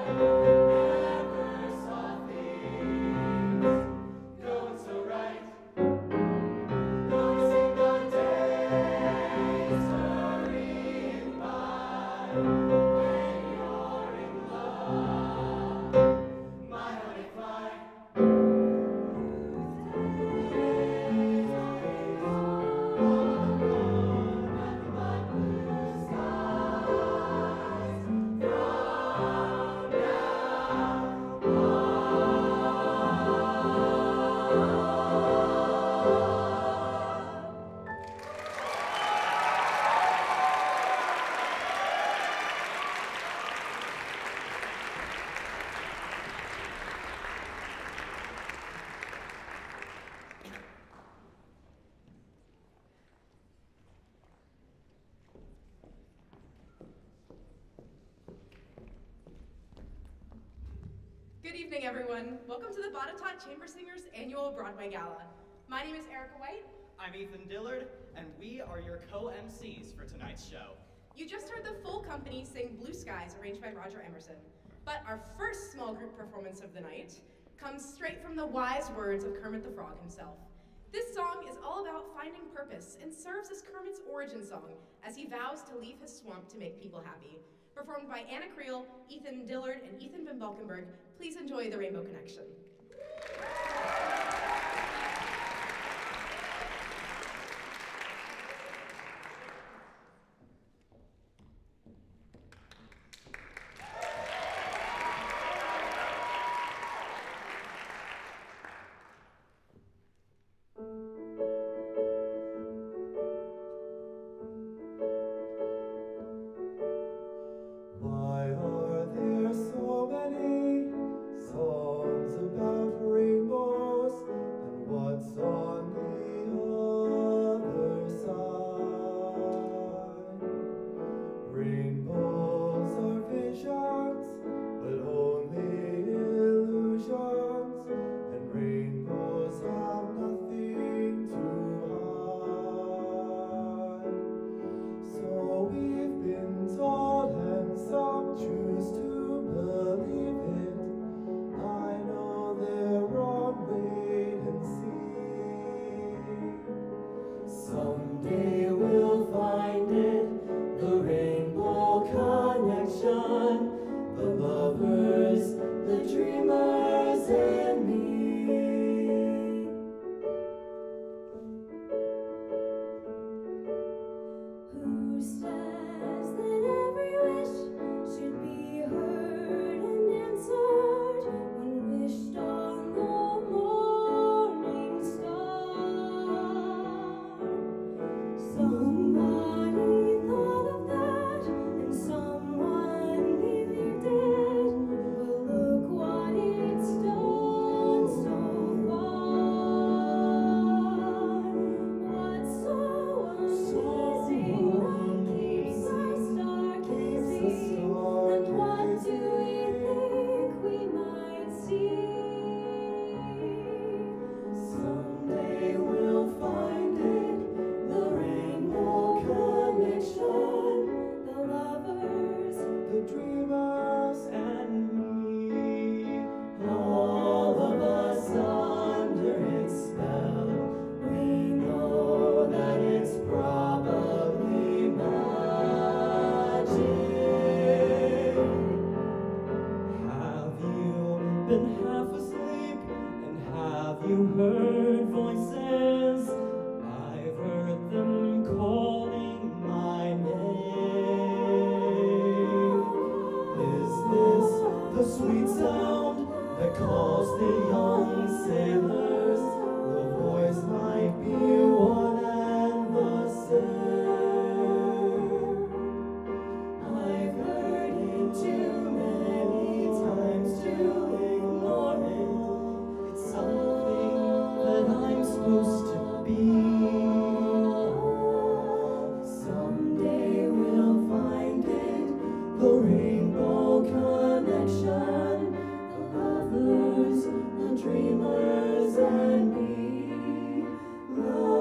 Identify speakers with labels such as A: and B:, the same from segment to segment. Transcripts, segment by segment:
A: Good evening, everyone. Welcome to the Botetourts Chamber Singers Annual Broadway Gala. My name is Erica White.
B: I'm Ethan Dillard, and we are your co-MCs for tonight's show.
A: You just heard the full company sing Blue Skies, arranged by Roger Emerson. But our first small group performance of the night comes straight from the wise words of Kermit the Frog himself. This song is all about finding purpose and serves as Kermit's origin song as he vows to leave his swamp to make people happy. Performed by Anna Creel, Ethan Dillard, and Ethan Van Valkenburg. Please enjoy the Rainbow Connection.
C: Dreamers and me.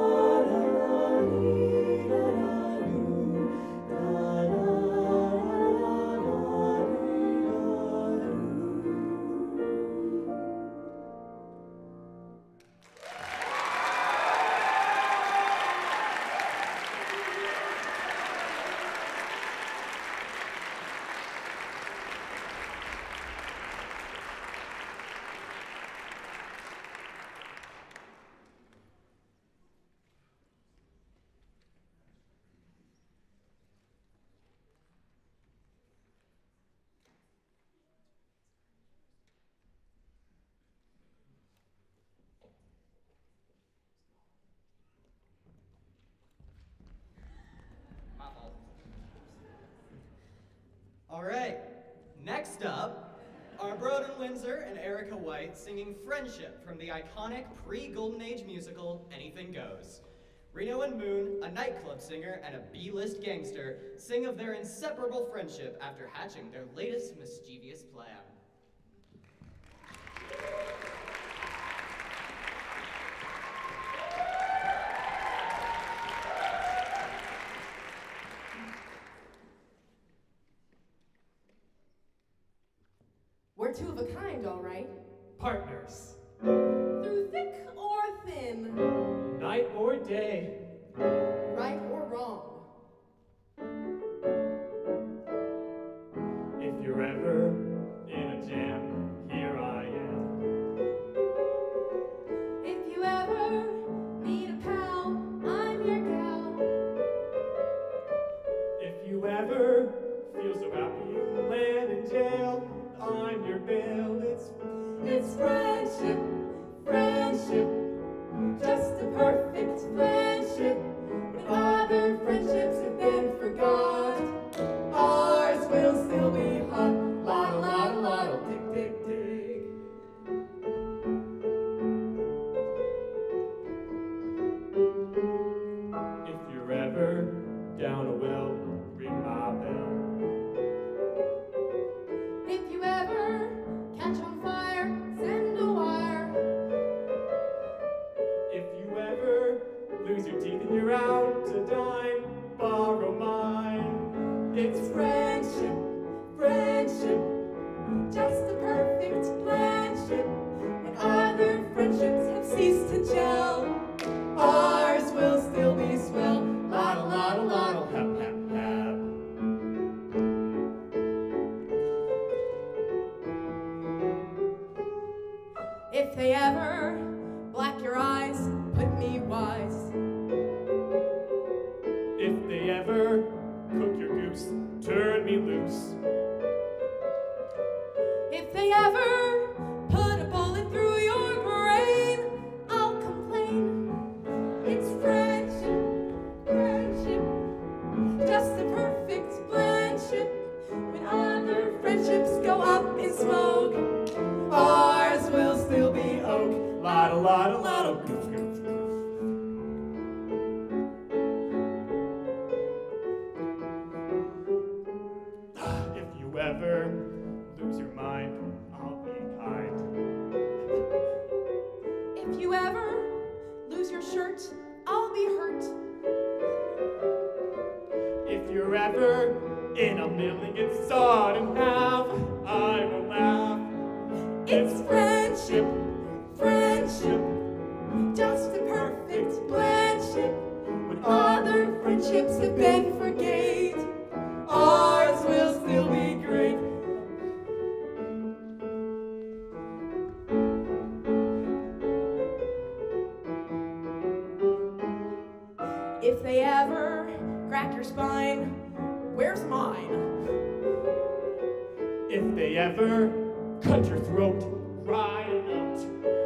B: Next up are Broden Windsor and Erica White singing Friendship from the iconic pre-Golden Age musical Anything Goes. Reno and Moon, a nightclub singer and a B-list gangster, sing of their inseparable friendship after hatching their latest mischievous plan.
A: We're two of a kind, all right.
C: Partners.
A: Through thick or thin,
C: Night or day.
A: right or wrong.
C: If you're ever in a jam, here I am.
A: If you ever need a pal, I'm your gal.
C: If you ever feel so happy you land in jail, I'm your bail.
A: It's friendship, friendship, just a perfect friendship. When other friendships have been forgot, ours will still be hot. Lotto, lotto, lotto, tick, tick, tick.
C: If you're ever down a well, ring my bell.
A: If you ever catch on fire, send a wire.
C: If you ever lose your teeth and you're out to dine, borrow mine.
A: It's friendship, friendship, just a perfect friendship. When other friendships have ceased to gel, ours will still be swell. Lotto, lotto, lotto,
C: Hap, hap, hap.
A: If they ever black your eyes, put me wise.
C: If they ever cook your goose, turn me loose.
A: If they ever put a bullet through your brain, I'll complain. It's friendship, friendship, just a perfect friendship. When other friendships go up in smoke, ours will still be oak.
C: Lotto, lotto, lotto, goof, goof, goof. If you ever lose your mind, I'll be kind.
A: If you ever lose your shirt, I'll be hurt.
C: If you're ever in a mill and get sawed in half, I will laugh.
A: It's friendship, friendship, just a perfect friendship. When other friendships have been forgate, ours will still be great. If they ever crack your spine, where's mine?
C: If they ever cut your throat, cry a note.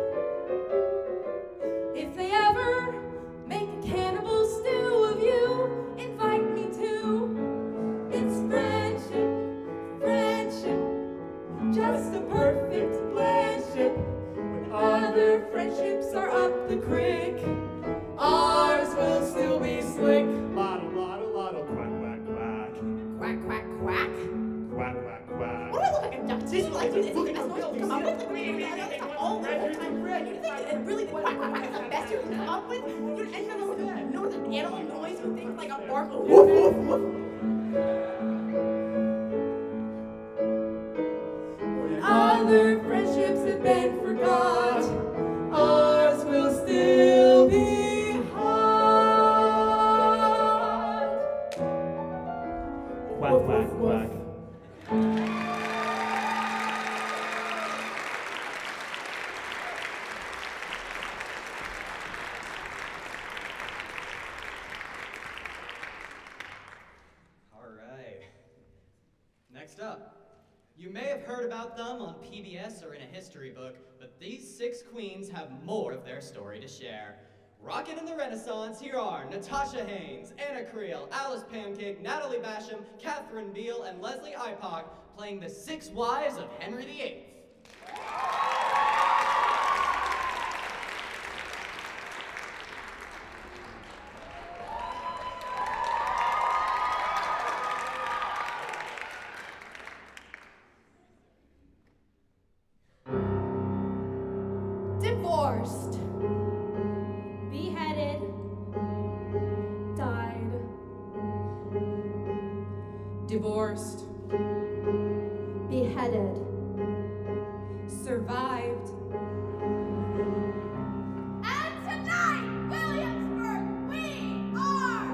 A: If they ever make a cannibal stew of you, invite me to. It's friendship, friendship, just a perfect friendship. When other friendships are up the creek, ours will still be slick.
C: Lotto, lotto, lotto, quack, quack, quack.
A: Quack, quack, quack.
C: Quack, quack, quack.
A: What do I look like, a duck? Did you like do this? Is the best noise you can come up with? All the whole time. You think it really, the quack, quack, quack is the best you can come up with? You know the animal noise you think like a bark? Woof, woof, woof. When other friendships have been forgot, ours will still be hot.
C: Quack, quack, quack.
B: All right. Next up, you may have heard about them on PBS or in a history book, but these 6 queens have more of their story to share. Rockin' in the Renaissance, here are Natasha Haynes, Anna Creel, Alice Pancake, Natalie Basham, Catherine Beale, and Leslie Ipock, playing the 6 Wives of Henry VIII.
D: Divorced, beheaded, died.
A: Divorced,
D: Beheaded,
A: survived.
D: and tonight, Williamsburg, we are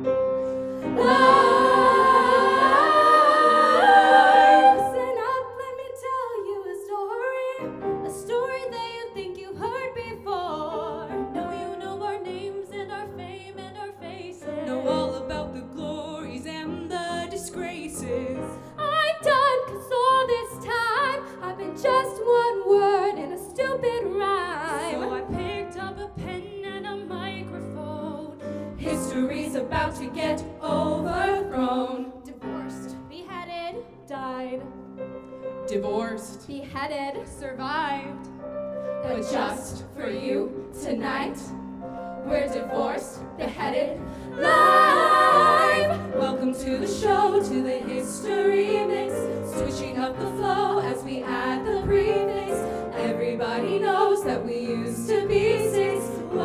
D: live. Listen up, let me tell you a story that you think you've heard before. Know you know our names and our fame and our faces.
A: Know all about the glories and the disgraces.
D: I'm done, 'cause all this time I've been just one word in a stupid rhyme.
A: So I picked up a pen and a microphone.
D: History's about to get overthrown. Divorced, beheaded, died.
A: Divorced,
D: Beheaded,
A: survived.
D: but just for you tonight, we're divorced, beheaded, live. Welcome to the show, to the history mix, switching up the flow as we add the prefix. Everybody knows that we used to be 6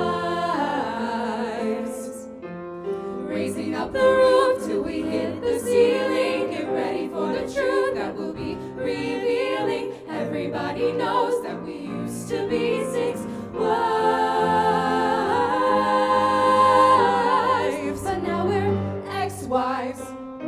D: wives, raising up the roof till we hit the ceiling. Get ready for the truth that we'll be revealing. Everybody knows that we used to be 6 wives, but now we're ex-wives.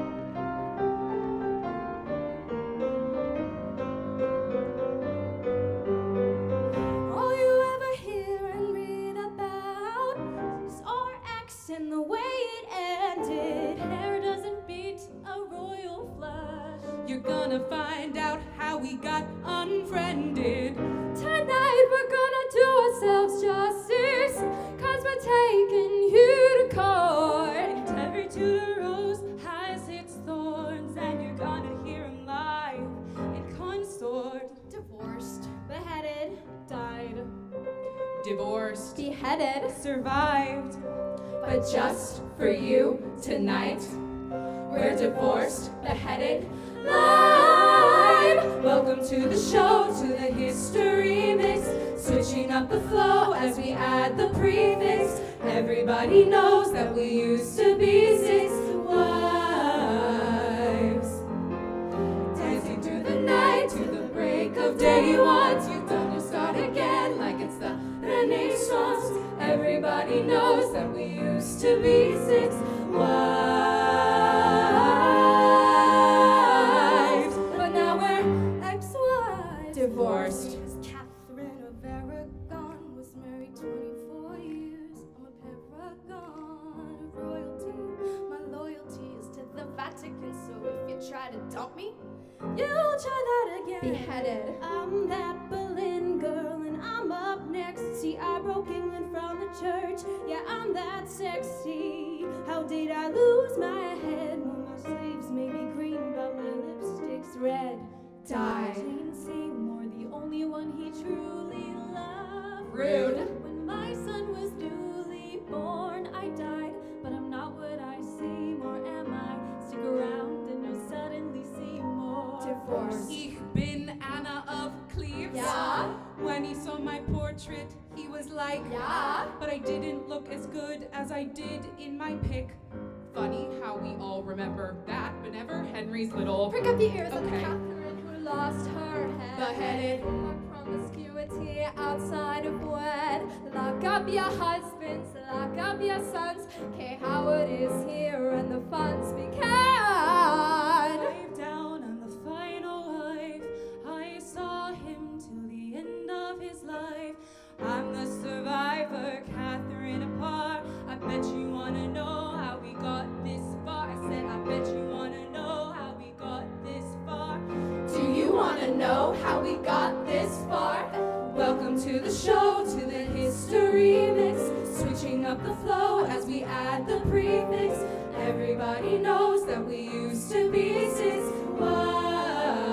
D: All you ever hear and read about is our ex and the way it ended. Hair doesn't beat a royal flush.
A: You're gonna find out how we got unfriended.
D: Tonight we're gonna do ourselves justice, 'cause we're taking you to court.
A: And every Tudor rose has its thorns, and you're gonna hear 'em live in consort.
D: Divorced, beheaded, died.
A: Divorced,
D: Beheaded,
A: survived.
D: but just for you tonight, we're divorced, beheaded, live. Welcome to the show, to the history mix, switching up the flow as we add the prefix. Everybody knows that we used to be 6 wives, dancing through the night to the break of day. Once you've done, you start again like it's the Renaissance. Everybody knows that we used to be 6 wives, but now we're ex-wives.
A: Divorced.
D: Catherine of Aragon was married 24 years. I'm a paragon of royalty. My loyalty is to the Vatican, so if you try to dump me, you'll try that again. Beheaded. I'm that Berlin girl, and I'm up next. See, I broke England from the church. Yeah, I'm that sexy. How did I lose my head? Well, my sleeves may be green, but my lipstick's red. Died. Jane Seymour, the only one he truly loved.
A: Rude.
D: When my son was newly born, I died, but I'm not what I seem, or am I? Stick around and you'll suddenly see more. Divorce.
A: Ich bin Anna of Cleves.
D: Yeah.
A: When he saw my portrait, he was like,
D: Yeah.
A: but I didn't look as good as I did in my pic. Funny how we all remember that, but never Henry's little.
D: Prick up the ears of the
A: Okay.
D: Catherine who lost her head.
A: Beheaded.
D: For promiscuity outside of wed. Lock up your husbands, lock up your sons. Kay Howard is here and the fun's began.
A: Dive down on the final life. I saw him till the end of his life. I'm the survivor, Catherine apart. I bet you wanna know how we got this far. I said, I bet you wanna know how we got this far.
D: Do you want to know how we got this far? Welcome to the show, to the history mix, switching up the flow as we add the prefix. Everybody knows that we used to be 6 wives.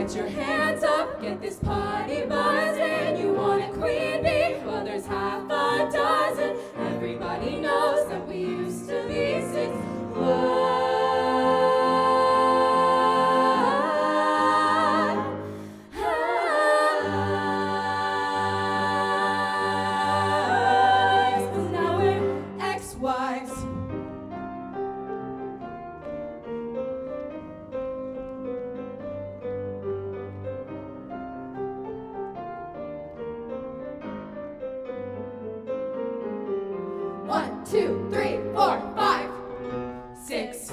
E: Get your hands up, get this party buzzing. You want a queen bee? Well, there's half a dozen. Everybody knows that we used to be six. Now we're ex-wives. One, two, three, four, five, six.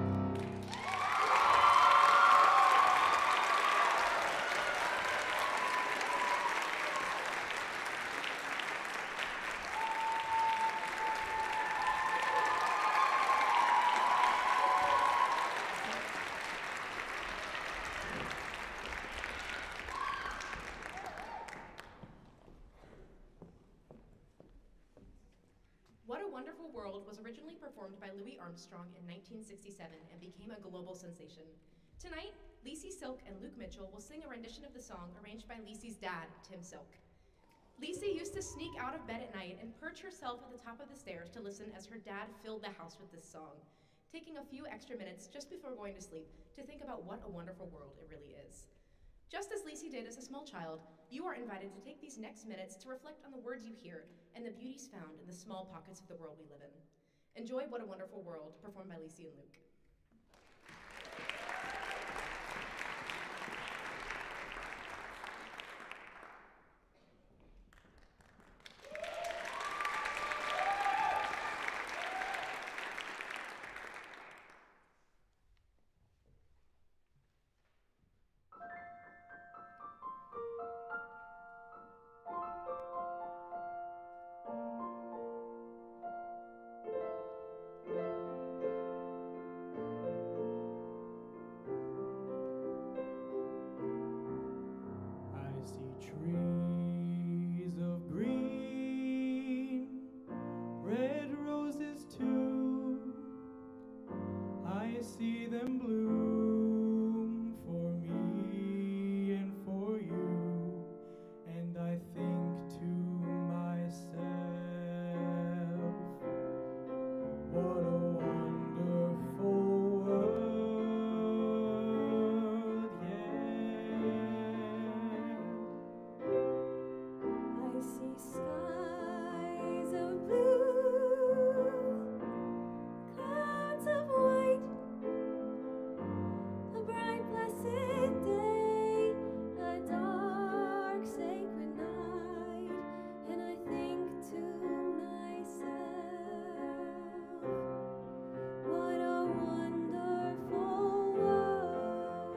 A: What a Wonderful World was originally performed by Louis Armstrong in 1967 and became a global sensation. Tonight, Lacey Silk and Luke Mitchell will sing a rendition of the song arranged by Lacey's dad, Tim Silk. Lacey used to sneak out of bed at night and perch herself at the top of the stairs to listen as her dad filled the house with this song, taking a few extra minutes just before going to sleep to think about what a wonderful world it really is. Just as Lacey did as a small child, you are invited to take these next minutes to reflect on the words you hear and the beauties found in the small pockets of the world we live in. Enjoy What a Wonderful World, performed by Lacey and Luke.
C: I see trees of green, red roses too. I see them bloom for me and for you. And I think to myself, what a wonderful world, yeah.
D: I see skies of blue, clouds of white, a bright blessed day, a dark sacred night, and I think to myself, what a wonderful world.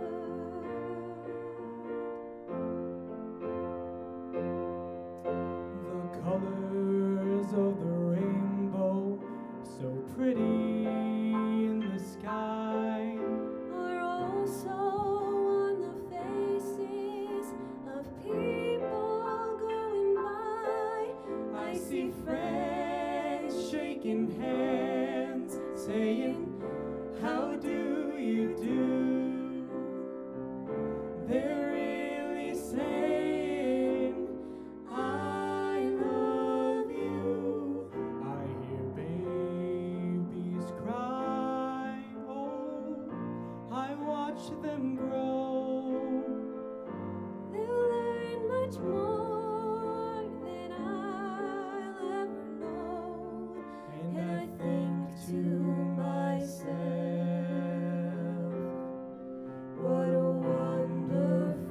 C: The colors of the rainbow, so pretty in the sky.
D: Are also on the faces of people going by.
C: I see friends shaking hands, saying, how do you do? They're really saying, I love you. I hear babies cry, oh, I watch them grow.
D: They'll learn much more than I'll ever know.
C: And I think to myself, what a wonderful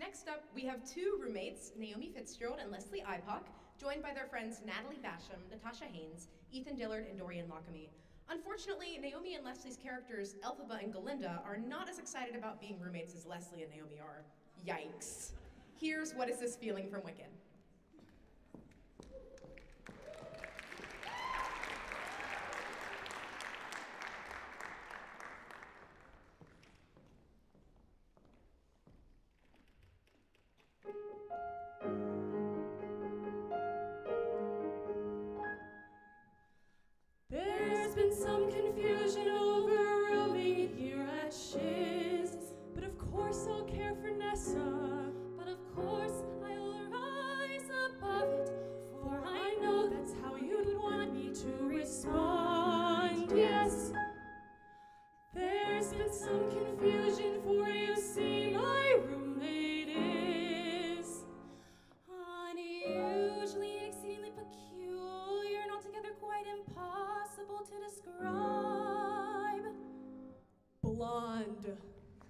A: Next up, we have two roommates, Naomi Fitzgerald and Leslie Ipock, joined by their friends Natalie Basham, Natasha Haynes, Ethan Dillard, and Dorian Lockamy. Unfortunately, Naomi and Leslie's characters, Elphaba and Galinda, are not as excited about being roommates as Leslie and Naomi are. Yikes. Here's What Is This Feeling from Wicked.
E: There's been some confusion over rooming here at Shiz, but of course I'll care for Nessa. But of course I'll rise above it, for I know that's how you'd want me to respond. Yes, there's been some confusion, for you see my roommate is unusually and exceedingly peculiar and altogether quite impossible to describe. Blonde.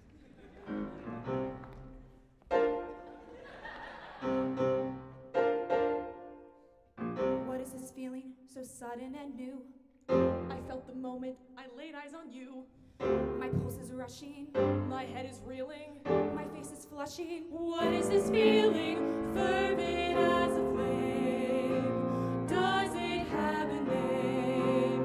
E: What is this feeling so sudden and new? I felt the moment I laid eyes on you. My pulse is rushing, my head is reeling, my face is flushing. What is this feeling, fervent as a flame? Does it have a name?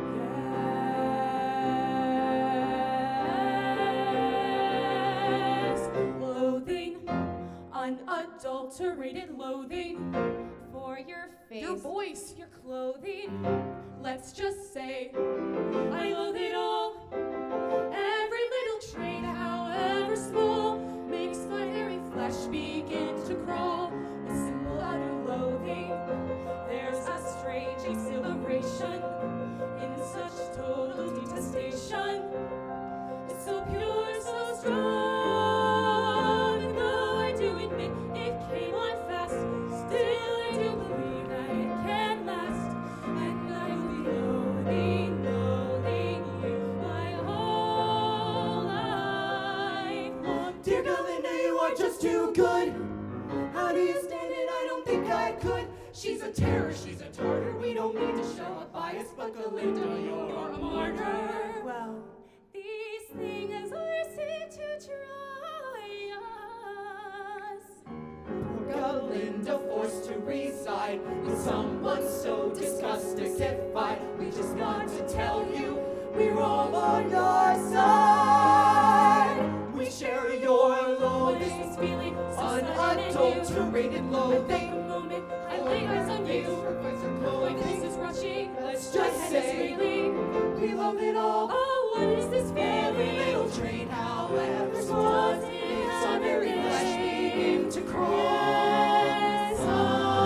E: Yes. Loathing, unadulterated loathing for your face, your voice, your clothing. Let's just say I loathe it all. Every little trait, however small, makes my very flesh begin to crawl. A simple utter loathing. There's a strange exhilaration in such total detestation. It's so pure, so strong. And though I do admit it came on fast, still I do believe that it can last. And I will be loathing, loathing you my whole life long.
C: Dear Galinda, you are just too good. How do you stand it? I don't think I could. She's a terror, she's a tartar. We don't mean to show a bias, but Galinda, you're a martyr.
E: Well, these things are sent to try us.
C: Galinda forced to reside with someone so disgusting-ified. We just want to tell you we're all on your side. We share your
E: What is
C: loathing,
E: this feeling so sudden and
C: unadulterated
E: new?
C: loathing.
E: The moment I lay eyes on you, my face is rushing,
C: Let's
E: my
C: just
E: head
C: say
E: is reeling.
C: we love it all.
E: Oh, what is this
C: Every
E: feeling?
C: little trait, however small, makes our very flesh begin to crawl.
E: Yes, oh,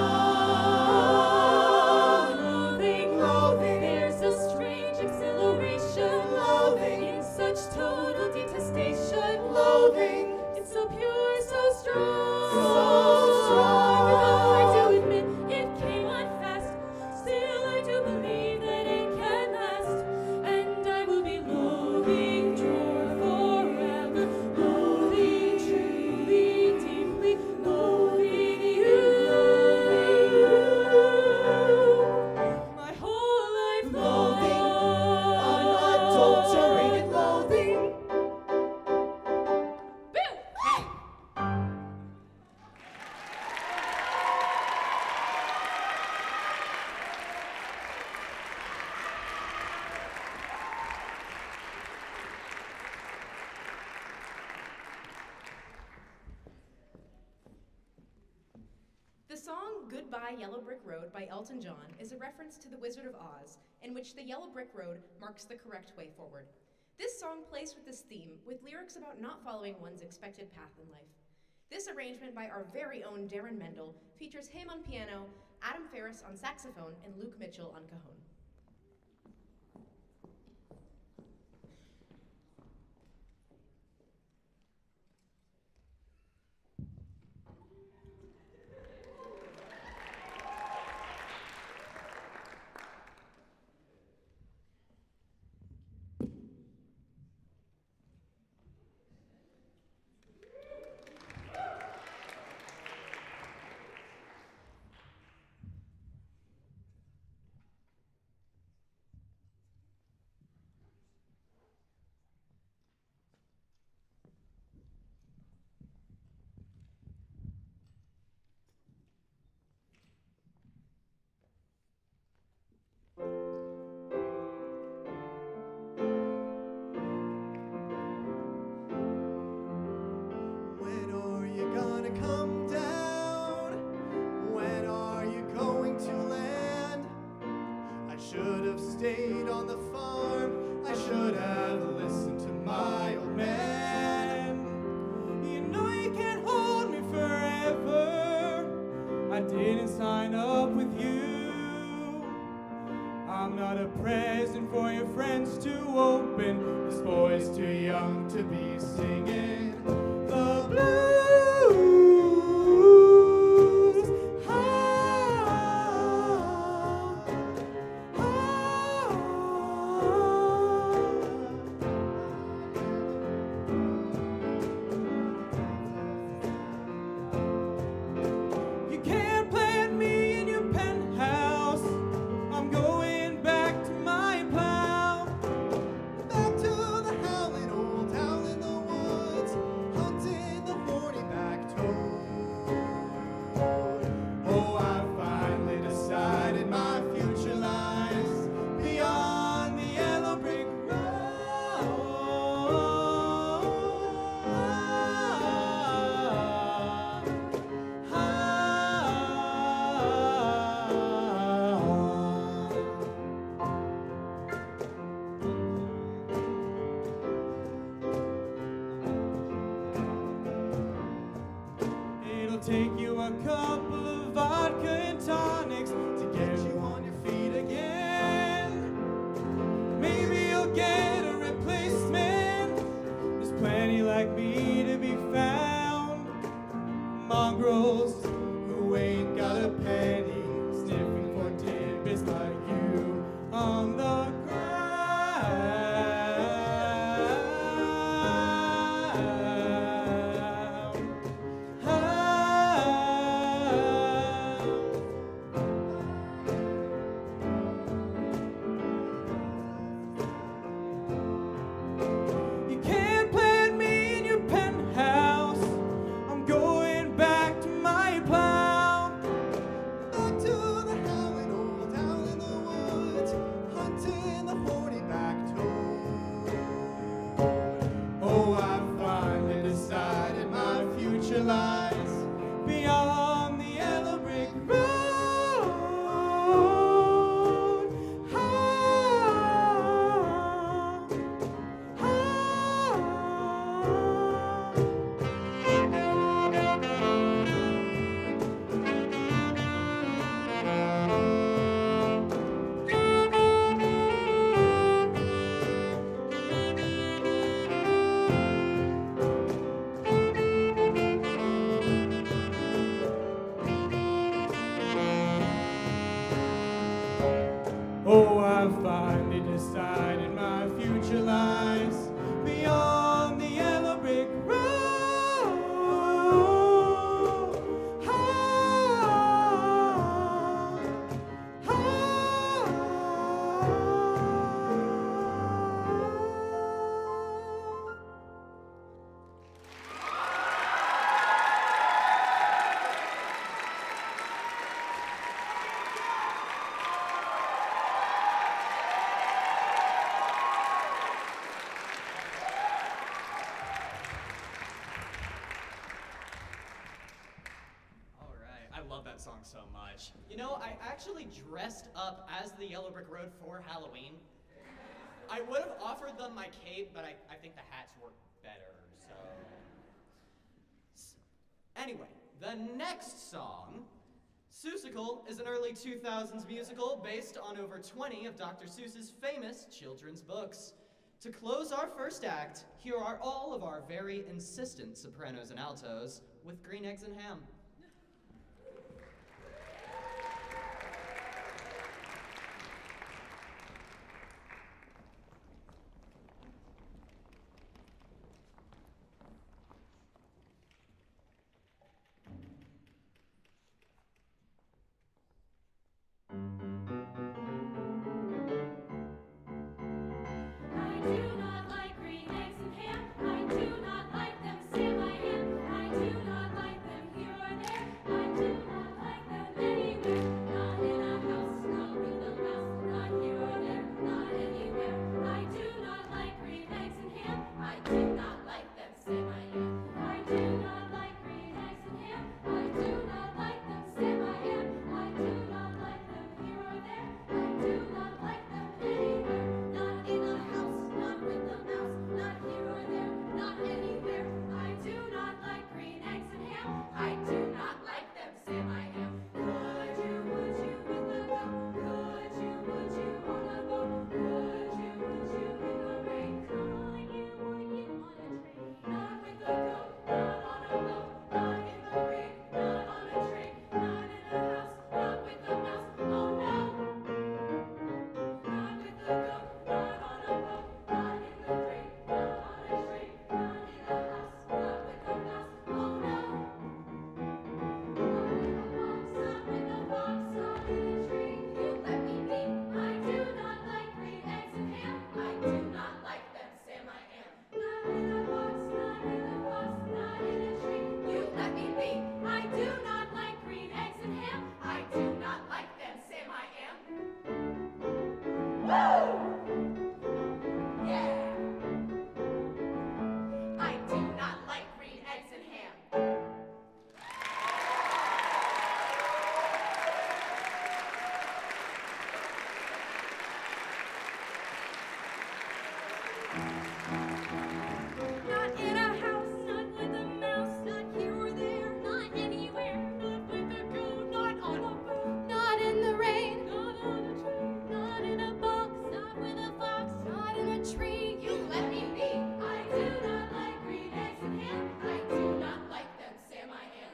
E: loathing,
C: Loathing.
E: There's a strange exhilaration,
C: Loathing.
E: in such total detestation.
C: Loathing.
E: It's so pure, so strong.
C: So strong.
E: Though I do admit it came on fast, still I do believe that it can last. And I will be loathing your forever, loathing truly, deeply, loathing you. My whole life
C: Loathing,
E: long.
C: unadulterated loathing.
E: Boo!
A: The song Goodbye Yellow Brick Road by Elton John is a reference to The Wizard of Oz, in which the yellow brick road marks the correct way forward. This song plays with this theme, with lyrics about not following one's expected path in life. This arrangement by our very own Darren Mendel features him on piano, Adam Ferris on saxophone, and Luke Mitchell on cajon.
F: the farm. I should have listened to my old man. You know you can't hold me forever. I didn't sign up with you. I'm not a present for your friends to open. This boy's too young to be singing the blues. You can't plant me in your penthouse. I'm going back to my plow. Back to the howling old town in the woods, hunting the horny-backed toad. Oh, I finally decided my future lies beyond the yellow brick It'll take you a couple of vodka and tonics to get you on your feet again. Maybe you'll get a replacement. There's plenty like me to be found. Mongrels who ain't got a penny, sniffing for tidbits like you on the You can't plant me in your penthouse. I'm going back to my plow. Back to the howling old town in the woods, hunting the horny-backed toad. Oh, I finally decided my future lies beyond the yellow brick road. Oh, I finally decided my future lies beyond the yellow brick road.
B: All right, I love that song so much. You know, I actually dressed up as the Yellow Brick Road for Halloween. I would have offered them my cape, but I think the hats work better, so. Anyway, the next song, Seussical, is an early 2000s musical based on over 20 of Dr. Seuss's famous children's books. To close our first act, here are all of our very insistent sopranos and altos with Green Eggs and Ham.
G: I do not like green eggs and ham. I do not like them, say my hand. I do not like them here or
D: Not in a house, not with a mouse, not here or there, not anywhere, not with a goon, not on a boat, not in the rain, not on a train, not in a box, not with a fox, not in a tree. You let me be. I do not like green eggs and ham. I do not like them, Sam. I am.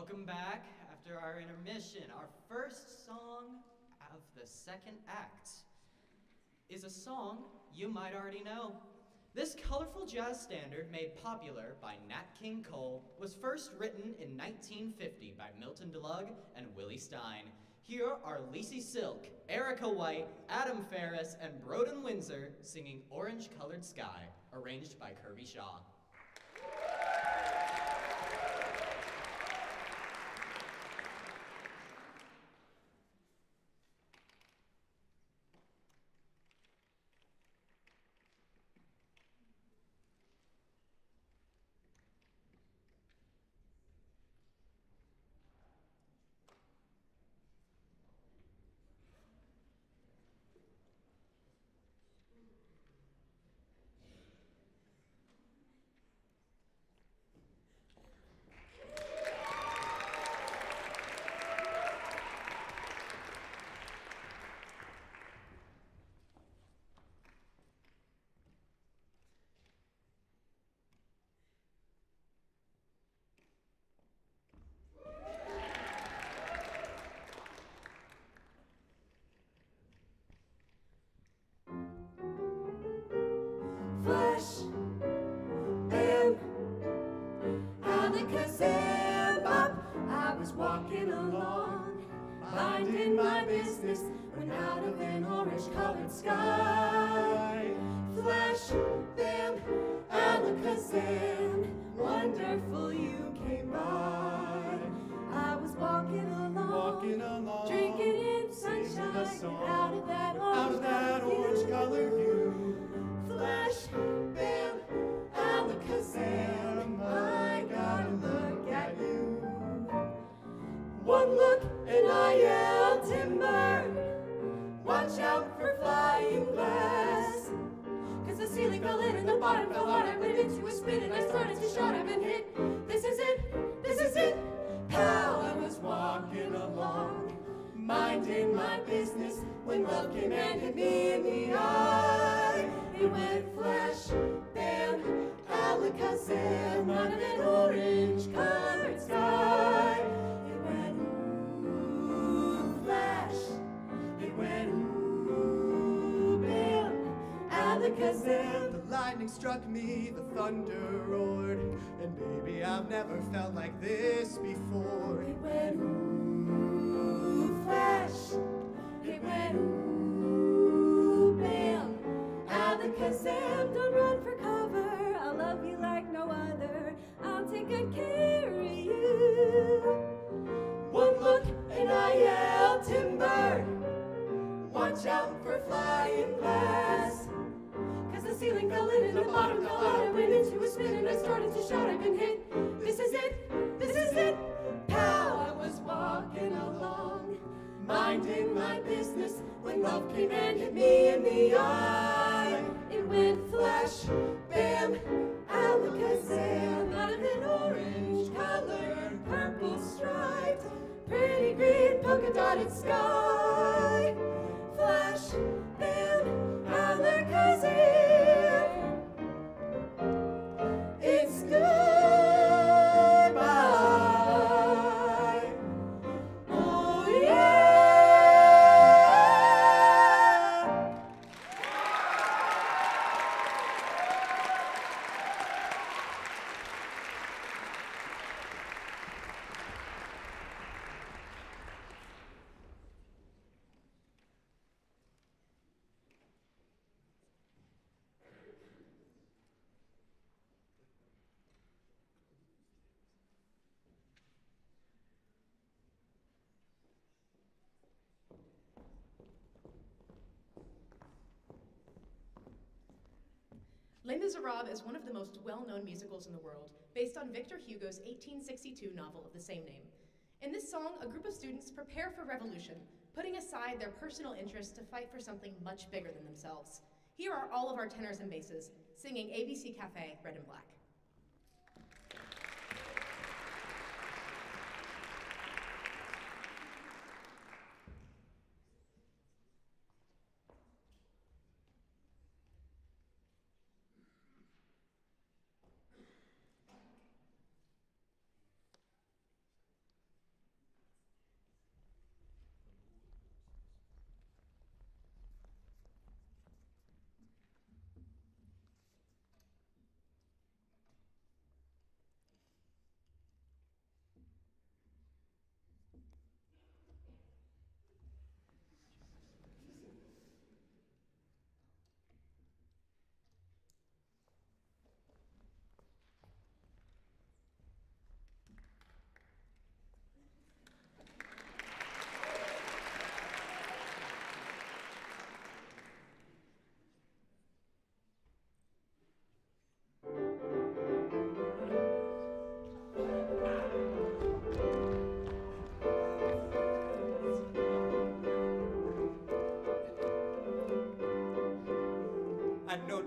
B: Welcome back after our intermission. Our first song of the second act is a song you might already know. This colorful jazz standard, made popular by Nat King Cole, was first written in 1950 by Milton DeLugg and Willie Stein. Here are Lacey Silk, Erica White, Adam Ferris, and Broden Windsor singing Orange Colored Sky, arranged by Kirby Shaw.
C: Flash, bam, alakazam, bop. I was walking along, minding my business, when out of an orange-colored sky. Flash, bam, alakazam, wonderful you came by. I was walking along, drinking in sunshine, out of that orange-colored view. Flash, bam, alakazam, I gotta look at you. One look and I yelled timber, watch out for flying glass. Cause the ceiling fell in and the bottom fell out. I went into a spin and I started to shout, I've been hit. This is it, pow. I was walking along, minding my business, when love came and hit me in the eye. It went flash, bam, alakazam, out of an orange-colored sky. It went ooh, flash. It went ooh, bam, alakazam.
F: The lightning struck me, the thunder roared, and baby, I've never felt like this before.
C: It went ooh, flash. It went ooh, bam, alakazam. Don't run for cover, I'll love you like no other. I'll take good care of you. One look and I yelled timber, watch out for flying glass. Cause the ceiling fell in and the bottom fell out. I went into a spin and I started to shout, I've been hit. This is it, pow. I was walking along, minding my business, when love came and hit me in the eye. It went flash, bam, alakazam, out of an orange-colored, purple striped, pretty green polka-dotted sky. Flash, bam, alakazam. It's goodbye. Oh yeah.
A: Les Miserables is one of the most well-known musicals in the world, based on Victor Hugo's 1862 novel of the same name. In this song, a group of students prepare for revolution, putting aside their personal interests to fight for something much bigger than themselves. Here are all of our tenors and basses, singing ABC Cafe, Red and Black.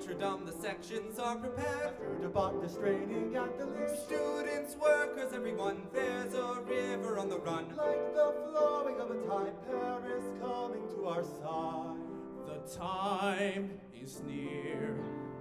F: Notre Dame, the sections are prepared.
H: After debate, the straining at the leash.
F: Students, workers, everyone, there's a river on the run.
H: Like the flowing of a tide, Paris coming to our side.
F: The time is near.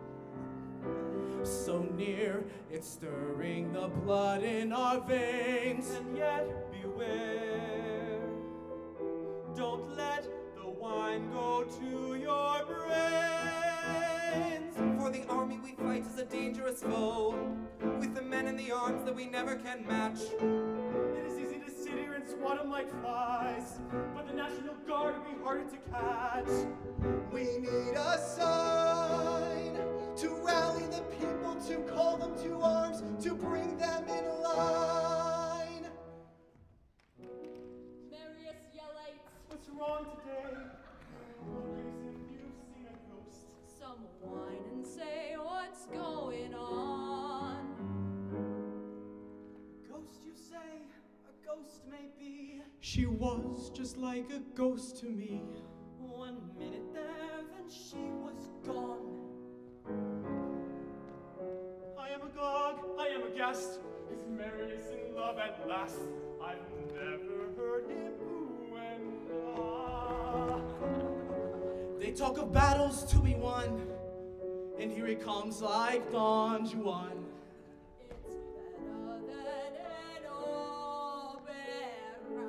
F: So near, it's stirring the blood in our veins.
H: And yet, beware. Don't let the wine go to your brains.
F: For the army we fight is a dangerous foe, with the men in the arms that we never can match.
H: It is easy to sit here and swat them like flies, but the National Guard will be harder to catch. We need a sign to rally the people, to call them to arms, to bring them in line.
G: Marius Yellites,
H: What's wrong today? What gives if you've seen a ghost?
G: some whine and say what's going on.
H: Ghost, you say? A ghost may be.
F: She was just like a ghost to me.
H: 1 minute there, then she was gone. I am agog, I am aghast. Is Marius in love at last? I've never heard him ooh and ah.
F: They talk of battles to be won, and here he comes like Don Juan.
G: It's better than an opera.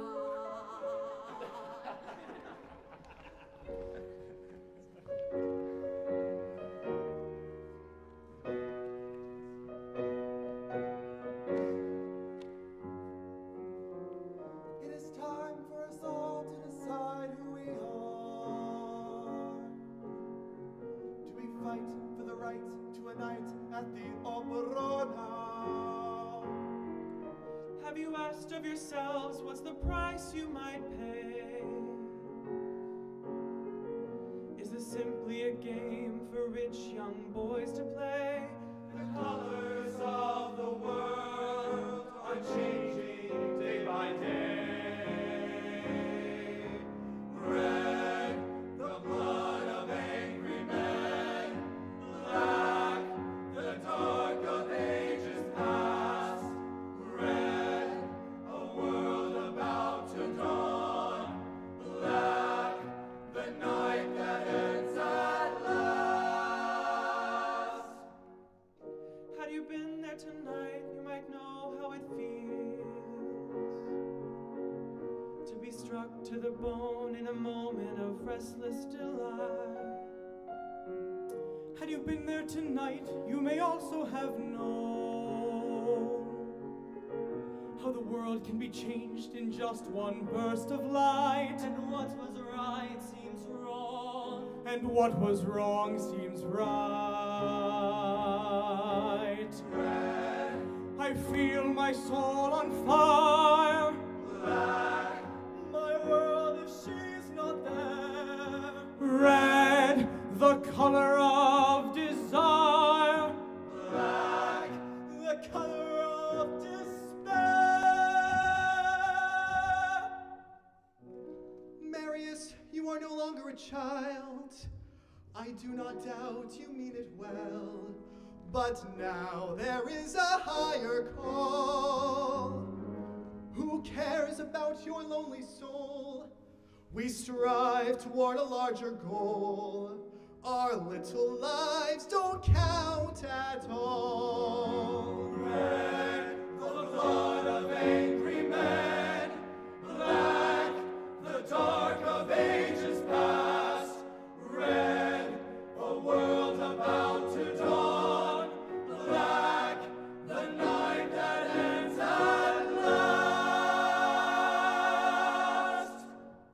H: It is time for us all to decide who we are. Do we fight for the right to a night at the opera now?
F: Have you asked of yourselves what's the price you might pay? Is this simply a game for rich young boys to play?
H: The colors of the world are changing day by day. Red, the blood of angry men. Black, the dark of ages past. Red, a world about to dawn. Black, the night that ends at last.
F: Had you been there tonight, you might know how it feels to be struck to the bone in a moment of restless delight. Had you been there tonight, you may also have known how the world can be changed in just one burst of light.
H: And what was right seems wrong.
F: And what was wrong seems right.
H: Red,
F: I feel my soul on fire.
H: black, my world if she's not there.
F: Red, the color of desire.
H: Black, the color of despair. Marius, you are no longer a child. I do not doubt you mean it well. But now there is a higher call. Who cares about your lonely soul? We strive toward a larger goal. Our little lives don't count at all. Red, the blood of angry men. Black, the dark of ages past. Red, a world about to dawn. Black, the night that ends at last.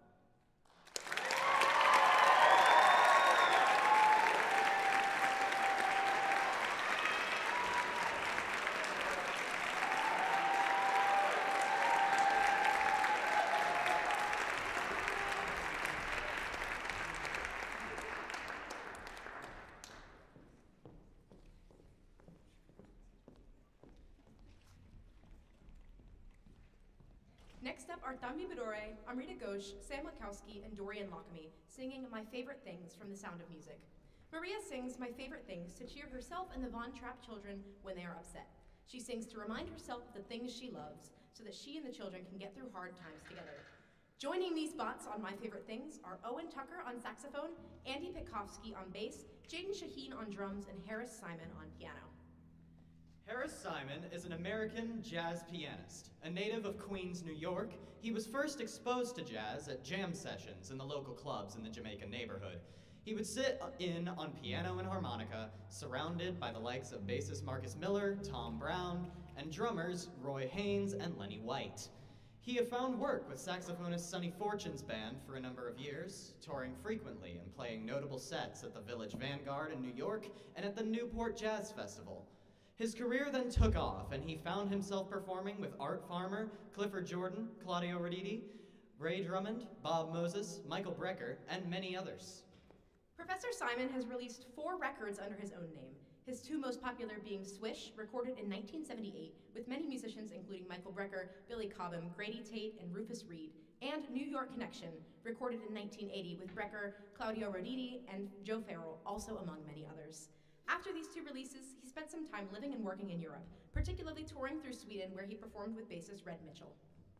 A: Next up are Tambi Bedore, Amrita Ghosh, Sam Lakowski, and Dorian Lockamy, singing My Favorite Things from The Sound of Music. Maria sings My Favorite Things to cheer herself and the Von Trapp children when they are upset. She sings to remind herself of the things she loves so that she and the children can get through hard times together. Joining these bots on My Favorite Things are Owen Tucker on saxophone, Andy Pitkovsky on bass, Jaden Shaheen on drums, and Harris Simon on piano.
B: Harris Simon is an American jazz pianist. A native of Queens, New York, he was first exposed to jazz at jam sessions in the local clubs in the Jamaican neighborhood. He would sit in on piano and harmonica, surrounded by the likes of bassist Marcus Miller, Tom Brown, and drummers Roy Haynes and Lenny White. He had found work with saxophonist Sonny Fortune's band for a number of years, touring frequently and playing notable sets at the Village Vanguard in New York and at the Newport Jazz Festival. His career then took off, and he found himself performing with Art Farmer, Clifford Jordan, Claudio Roditi, Ray Drummond, Bob Moses, Michael Brecker, and many others.
A: Professor Simon has released 4 records under his own name, his 2 most popular being Swish, recorded in 1978 with many musicians including Michael Brecker, Billy Cobham, Grady Tate, and Rufus Reed, and New York Connection, recorded in 1980 with Brecker, Claudio Roditi, and Joe Farrell, also among many others. After these 2 releases, he spent some time living and working in Europe, particularly touring through Sweden where he performed with bassist Red Mitchell.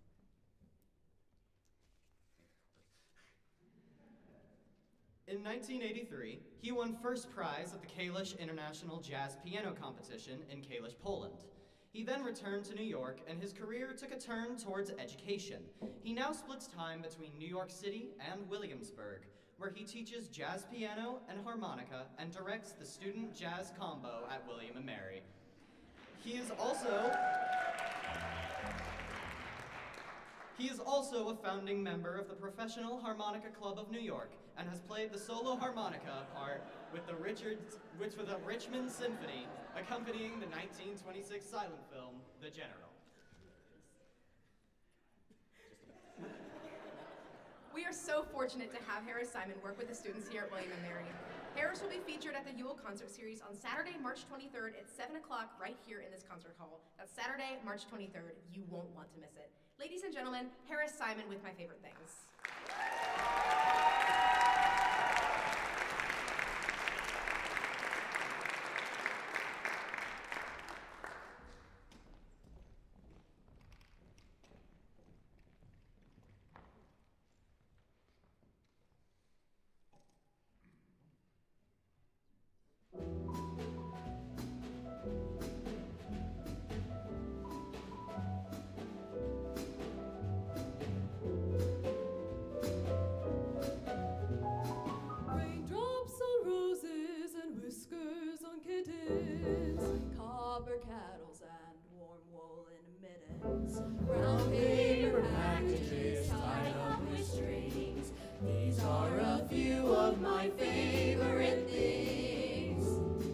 B: In 1983, he won first prize at the Kalisz International Jazz Piano Competition in Kalisz, Poland. He then returned to New York, and his career took a turn towards education. He now splits time between New York City and Williamsburg, where he teaches jazz piano and harmonica and directs the student jazz combo at William & Mary. He is also a founding member of the Professional Harmonica Club of New York and has played the solo harmonica part with the Richmond Symphony, accompanying the 1926 silent film, The General.
A: We are so fortunate to have Harris Simon work with the students here at William & Mary. Harris will be featured at the Ewell Concert Series on Saturday, March 23rd at 7 o'clock right here in this concert hall. That's Saturday, March 23rd. You won't want to miss it. Ladies and gentlemen, Harris Simon with My Favorite Things.
G: Copper kettles and warm woolen mittens, brown paper packages tied up with strings. These are a few of my favorite things.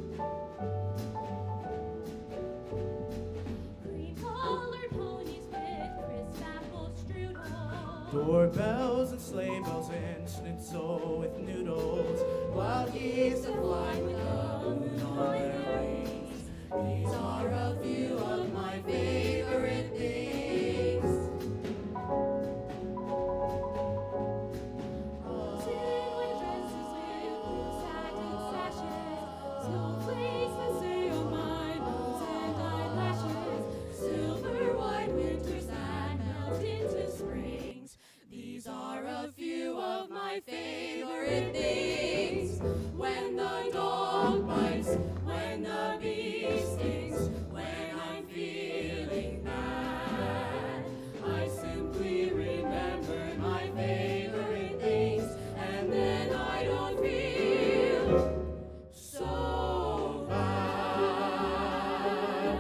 G: Cream-colored ponies with crisp apple strudel.
F: Doorbells and sleigh bells and schnitzel with noodles.
G: Wild geese that fly with the moon on their wings. These are a few of my favorite things. Tin dresses with blue satin sashes, snowflakes that stay on my nose and eyelashes, silver white winters that melt into springs. These are a few of my favorite things. When the dog bites, when the bee stings, when I'm feeling bad, I simply remember my favorite things, and then I don't feel so bad.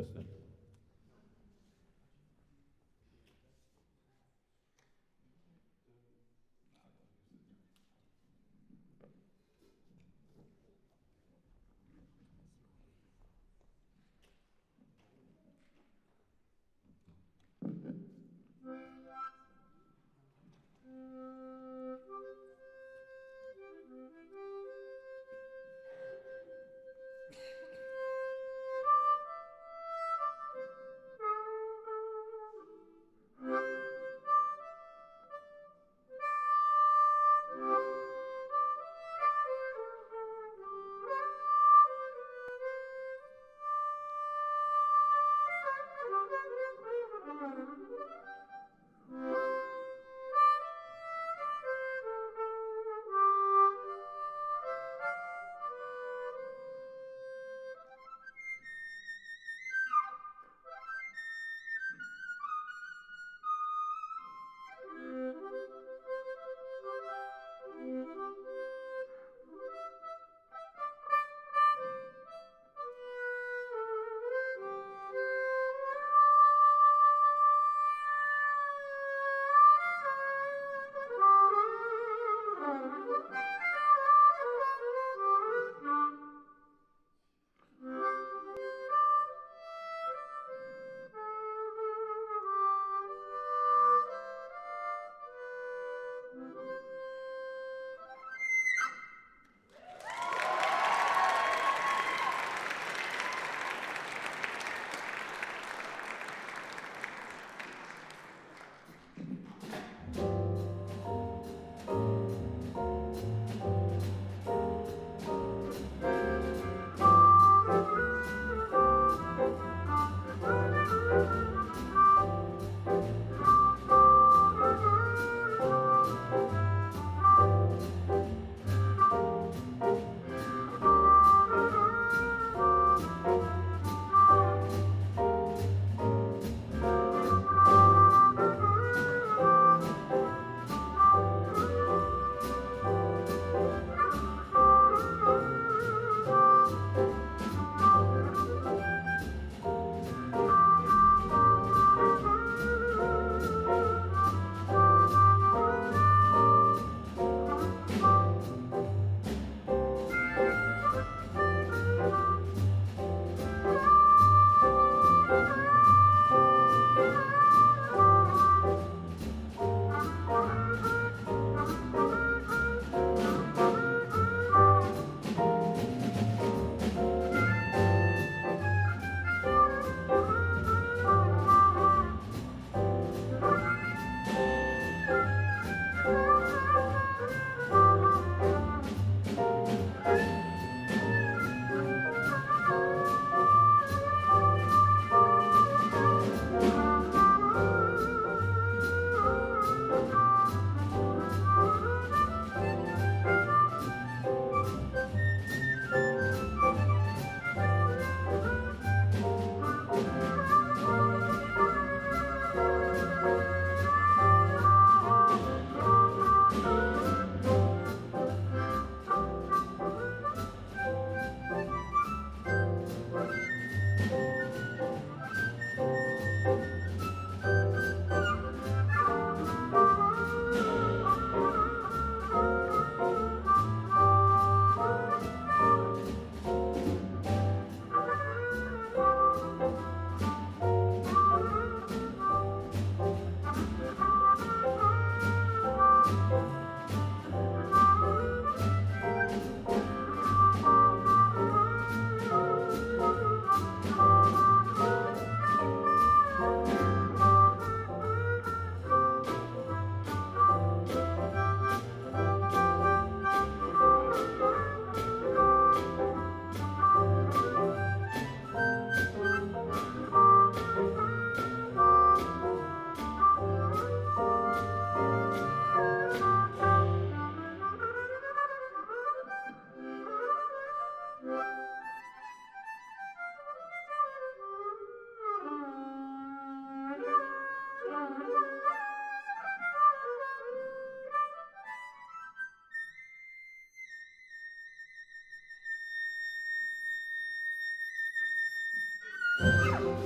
I: listening.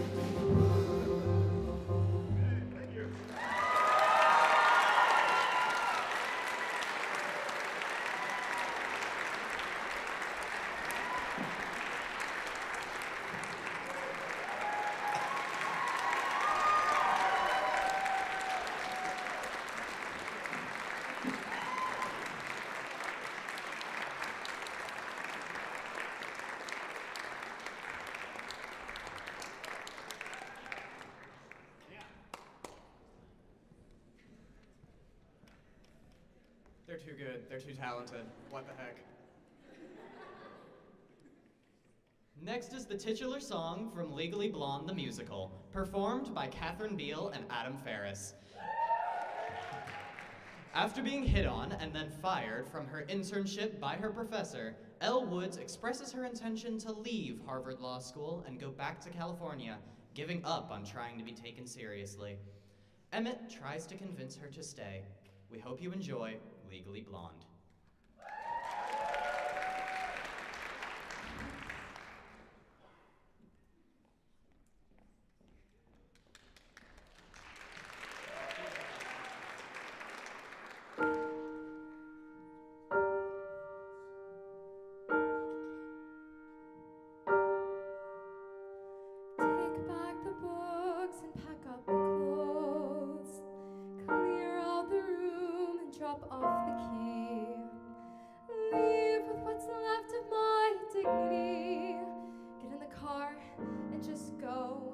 B: They're too good. They're too talented. What the heck? Next is the titular song from Legally Blonde the Musical, performed by Catherine Beale and Adam Ferris. After being hit on and then fired from her internship by her professor, Elle Woods expresses her intention to leave Harvard Law School and go back to California, giving up on trying to be taken seriously. Emmett tries to convince her to stay. We hope you enjoy Legally Blonde.
D: Take back the books and pack up the clothes. Clear out the room and drop off the key. Leave with what's left of my dignity. Get in the car and just go.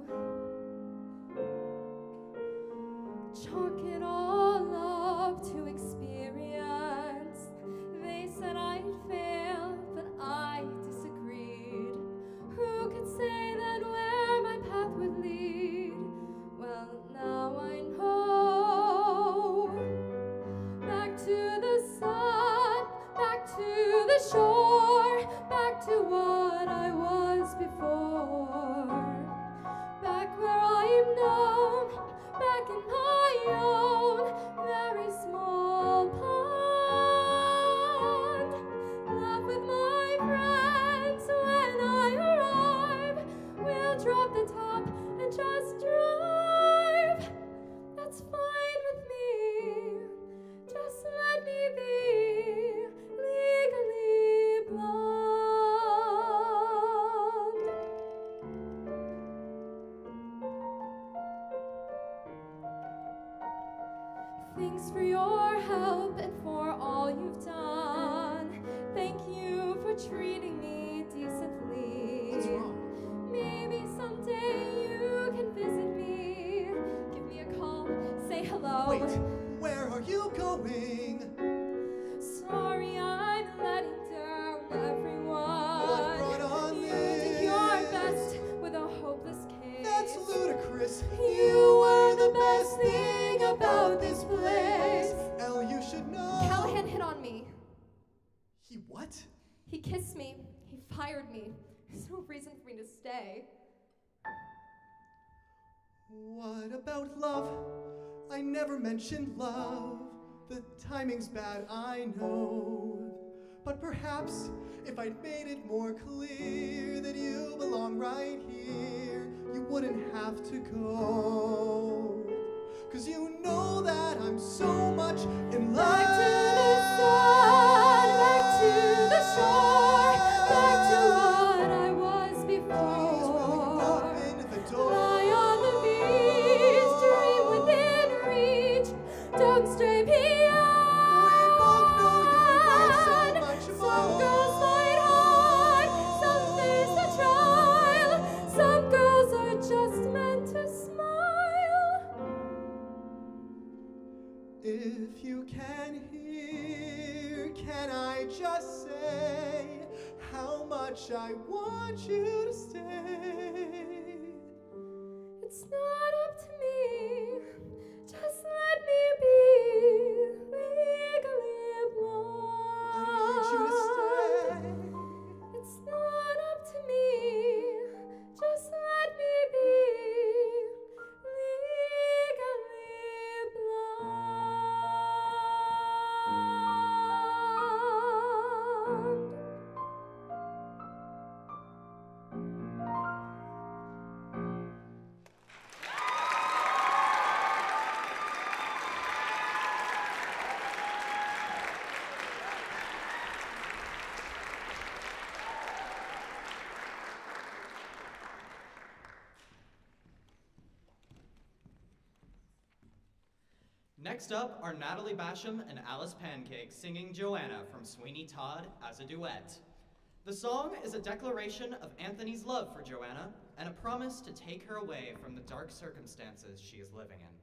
D: Chalk it all up to experience. They said I'd fail, but I disagreed. Who could say then where my path would lead? Well, now I know. Back to the sun, back to the shore, back to what I was before. Back where I am known, back in my own very small pond. Laugh with my friends when I arrive. We'll drop the top and just drive. That's fine with me. Just let me be legally blonde. Thanks for your help and for all you've done. Thank you for treating me decently.
H: What's wrong?
D: Maybe someday you can visit me. Give me a call, say hello.
H: Wait, where are you going?
D: Sorry, I'm letting down everyone.
H: What brought on
D: You
H: this?
D: did your best with a hopeless case.
H: That's ludicrous.
D: You were the best thing about this place.
H: Elle, you should know.
D: Callahan hit on me.
H: He what?
D: He kissed me. He fired me. There's no reason for me to stay.
H: What about love? I never mentioned love. The timing's bad, I know. But perhaps if I'd made it more clear that you belong right here, you wouldn't have to go. 'Cause you know that I'm so much in love.
D: Back to the sun, back to the shore, back to what I was
H: Please, will you
D: before.
H: open the door?
D: Lie on the beach, dream within reach. Don't stray beyond.
H: We both know you're worth so much
D: Some
H: more.
D: girls fight hard, some face the trial. Some girls are just meant to smile.
H: If you can hear, can I just say how much I want you to stay?
D: It's not up to me. Just let me be legally blonde.
H: I need you to stay.
D: It's not up to me. Just let me be legally blonde.
B: Next up are Natalie Basham and Alice Pancake singing Joanna from Sweeney Todd as a duet. The song is a declaration of Anthony's love for Joanna and a promise to take her away from the dark circumstances she is living in.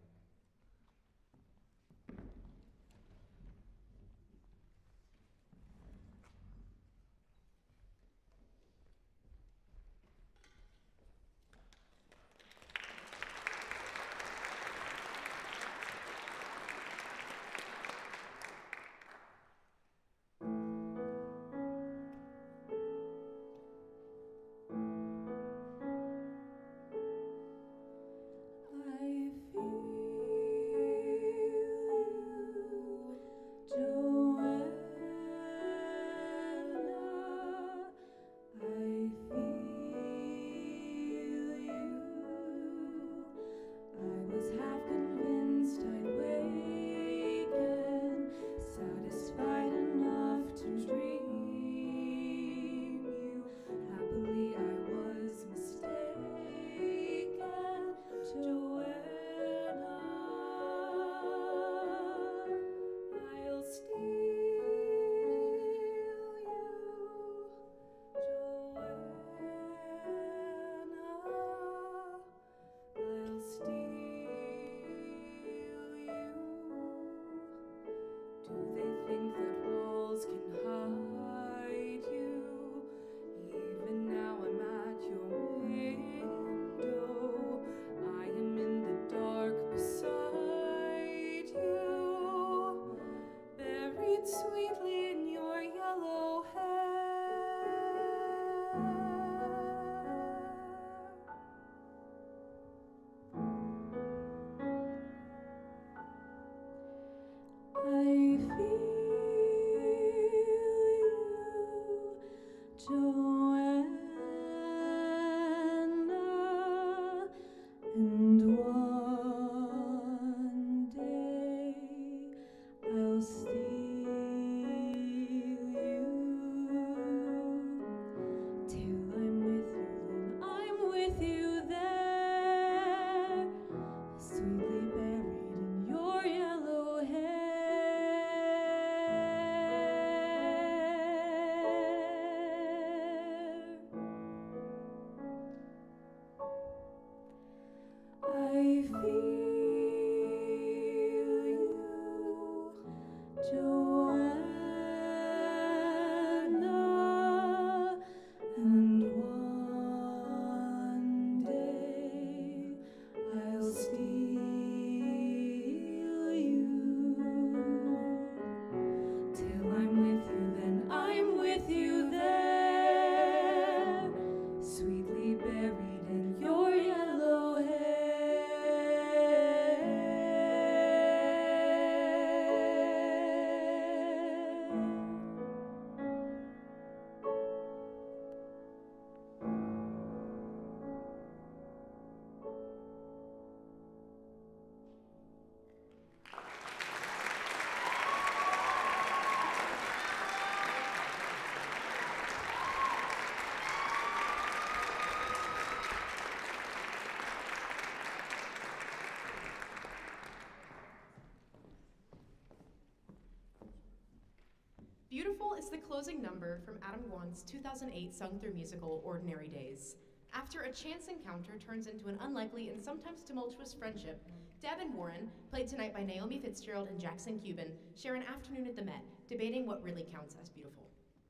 A: Beautiful is the closing number from Adam Gwon's 2008 sung-through musical, Ordinary Days. After a chance encounter turns into an unlikely and sometimes tumultuous friendship, Deb and Warren, played tonight by Naomi Fitzgerald and Jackson Cuban, share an afternoon at the Met, debating what really counts as beautiful.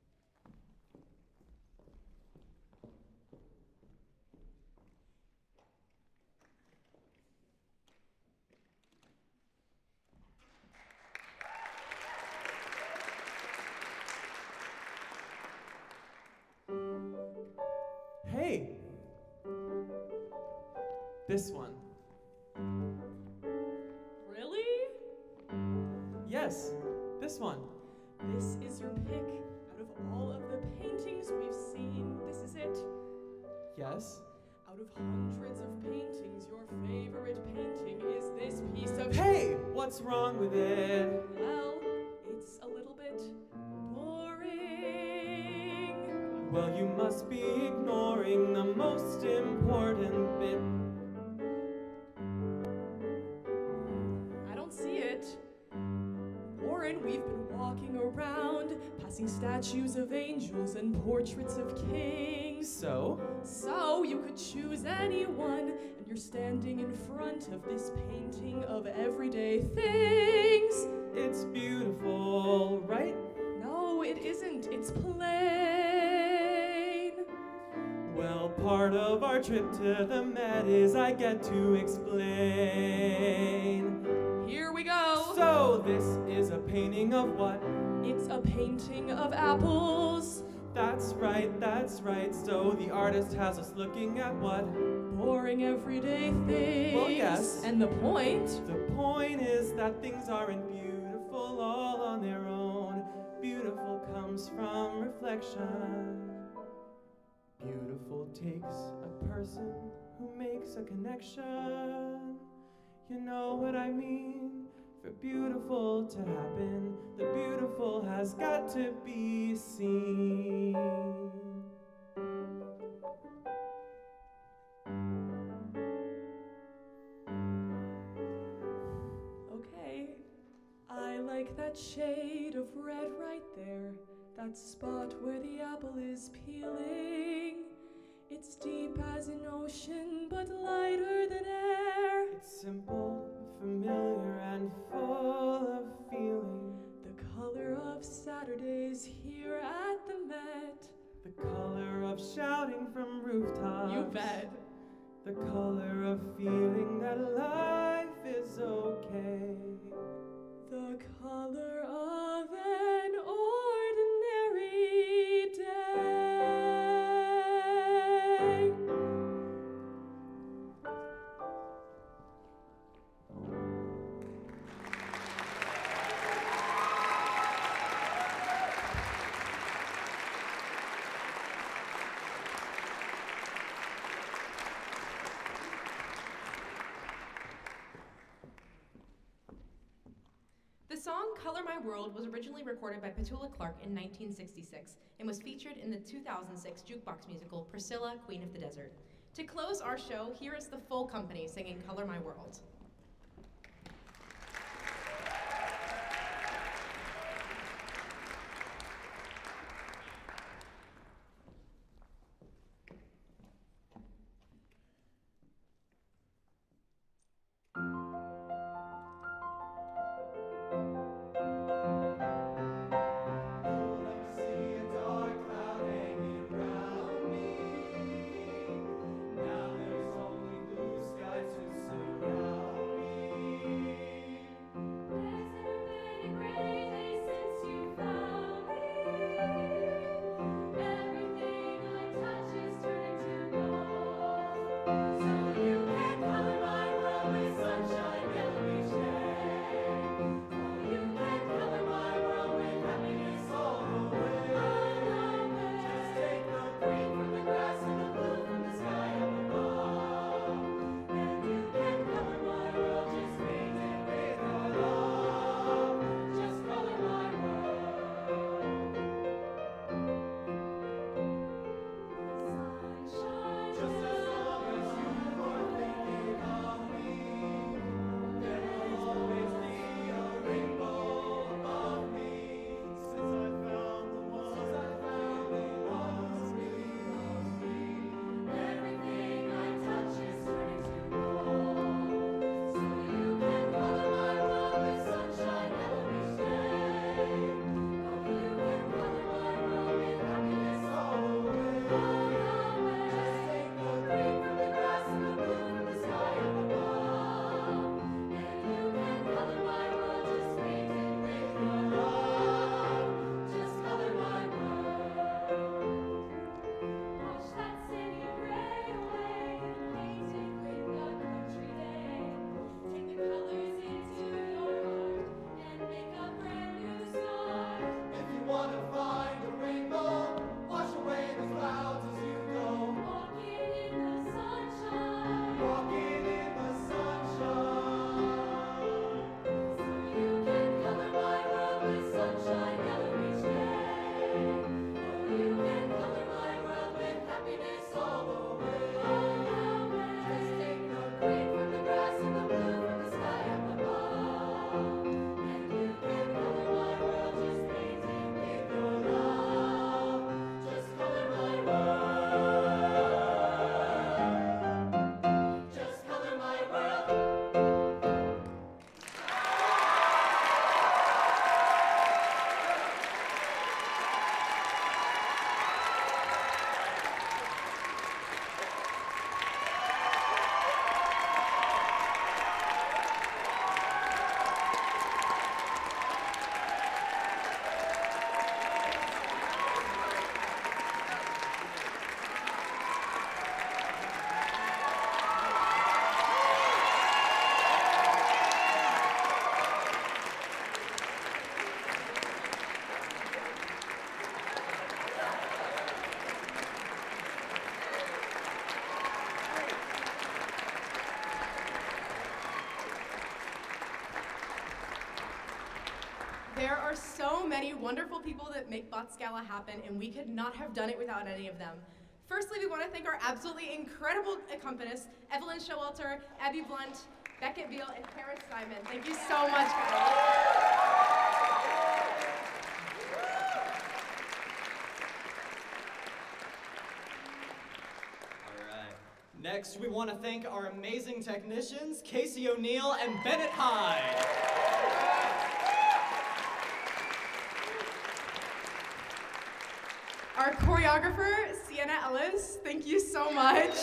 F: Hey! This one.
E: Really?
F: Yes, this one.
E: This is your pick. Out of all of the paintings we've seen, this is it.
F: Yes?
E: Out of hundreds of paintings, your favorite painting is this piece of...
F: Hey! What's wrong with it?
E: Well, it's a little bit boring.
F: Well, you must be ignoring the most important bit.
E: I don't see it. placing statues of angels and portraits of kings.
F: So
E: you could choose anyone, and you're standing in front of this painting of everyday things.
F: it's beautiful, right?
E: No, it isn't. It's plain.
F: Well, part of our trip to the Met is I get to explain.
E: Here we go.
F: So this is a painting of what?
E: It's a painting of apples.
F: That's right, that's right. So the artist has us looking at what?
E: Boring everyday things.
F: Well, yes.
E: And the point?
F: The point is that things aren't beautiful all on their own. Beautiful comes from reflection. Beautiful takes a person who makes a connection. You know what I mean? For beautiful to happen, the beautiful has got to be seen.
E: Okay. I like that shade of red right there. That spot where the apple is peeling. It's deep as an ocean, but lighter than air.
F: It's simple, familiar, and full of feeling.
E: The color of Saturdays here at the Met.
F: The color of shouting from rooftops.
E: You bet.
F: The color of feeling that life is okay.
E: The color of an ordinary day.
A: The song Color My World was originally recorded by Petula Clark in 1966 and was featured in the 2006 jukebox musical Priscilla, Queen of the Desert. To close our show, here is the full company singing Color My World.
C: Wanna find a rainbow, wash away the clouds.
A: many wonderful people that make Bots Gala happen, and we could not have done it without any of them. Firstly, we want to thank our absolutely incredible accompanists, Evelyn Showalter, Abby Blunt, Beckett Beal, and Karen Simon. Thank you so much, guys.
B: Next, we want to thank our amazing technicians, Casey O'Neill and Bennett Hyde.
A: Our choreographer, Sienna Ellis, thank you so much.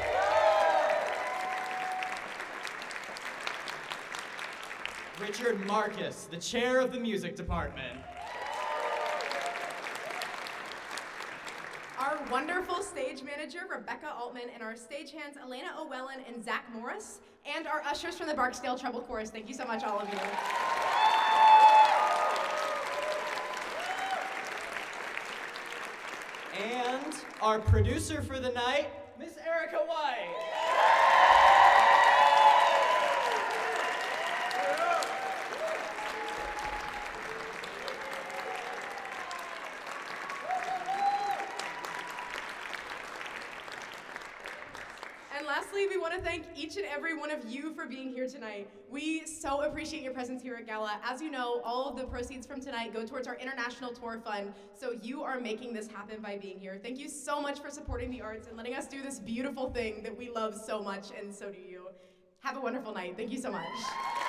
B: Richard Marcus, the chair of the music department.
A: Our wonderful stage manager, Rebecca Altman, and our stagehands, Elena O'Wellen and Zach Morris, and our ushers from the Barksdale Treble Chorus. Thank you so much, all of you.
B: And our producer for the night, Miss Erica White.
A: And lastly, we want to thank each and every one of you for being here tonight. We so appreciate your presence here at Gala. As you know, all of the proceeds from tonight go towards our international tour fund, so you are making this happen by being here. Thank you so much for supporting the arts and letting us do this beautiful thing that we love so much, and so do you. Have a wonderful night. Thank you so much.